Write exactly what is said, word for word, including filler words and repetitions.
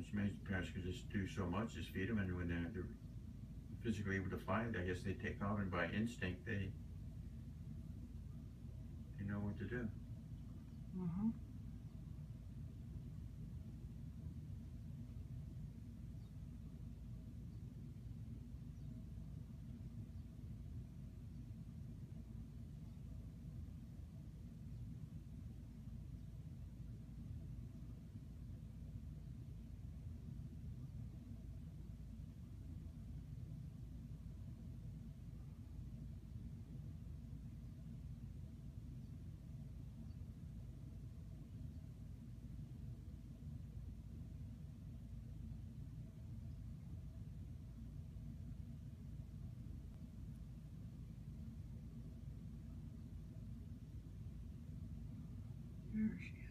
It's amazing parents can just do so much, just feed them, and when they're, they're physically able to fly, I guess they take off, and by instinct they they know what to do. Mm-hmm. There she is.